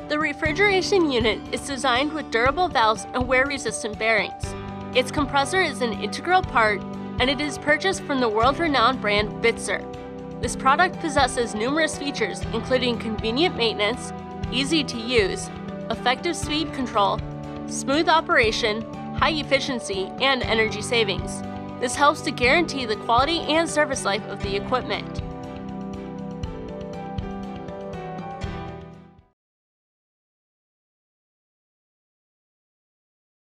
The refrigeration unit is designed with durable valves and wear-resistant bearings. Its compressor is an integral part, and it is purchased from the world-renowned brand Bitzer. This product possesses numerous features, including convenient maintenance, easy to use, effective speed control, smooth operation, high efficiency, and energy savings. This helps to guarantee the quality and service life of the equipment.